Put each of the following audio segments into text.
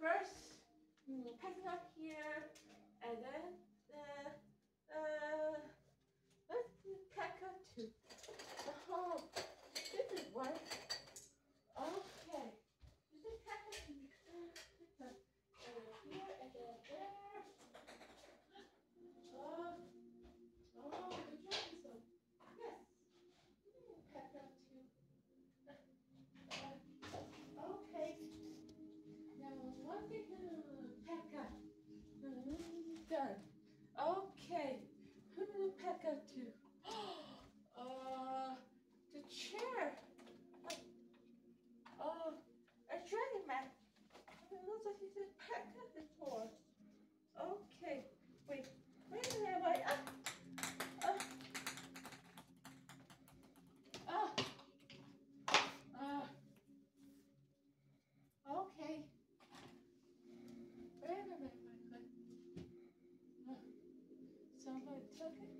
first, pack it up here, and then let's pack up to the home. This is one. Okay. This is pack up to here and then there. Oh, good job, so yes. Pack up to. Okay. Now one thing pack up. Done. Okay. Pack up to the chair. A dragon mat. It looks like he's pack up it for us. Okay. Wait a minute, wait. Okay. Wait a minute. Somebody took it.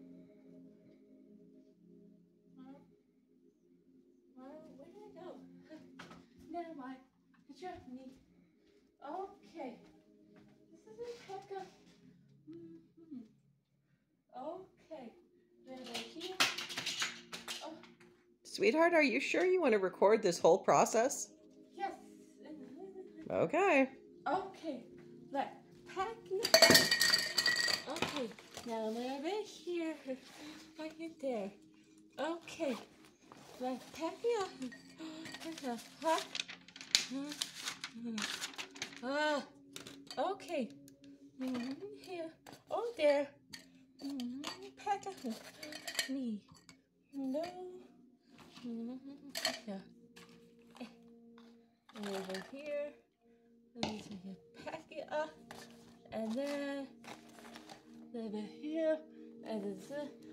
Well, where did it go? Never mind. Good job, me. Okay. This is a pickup. Okay. Then here. Oh. Sweetheart, are you sure you want to record this whole process? Yes. Okay. Okay. Let's pack it. Okay. Now right here. Right there. Okay. Let's pack it up. Okay. Here. Oh, there. Pack up. Me. No. Yeah. Over here. Let's pack it up. And then over here. And this.